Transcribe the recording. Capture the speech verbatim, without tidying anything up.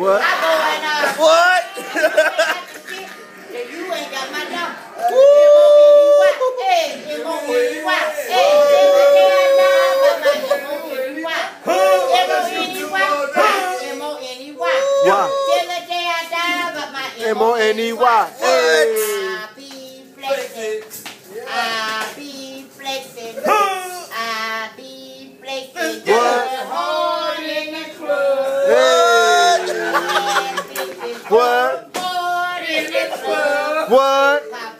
What? I go and uh. What? You ain't got my number. Hey, M O N E Y. Hey, M O N E Y. Why? Till the day I die, but my M O N E Y. Hey. I be flexing. I be flexing. I be flexing. What? Hard in the club. Hey. What? Hard in the club. What?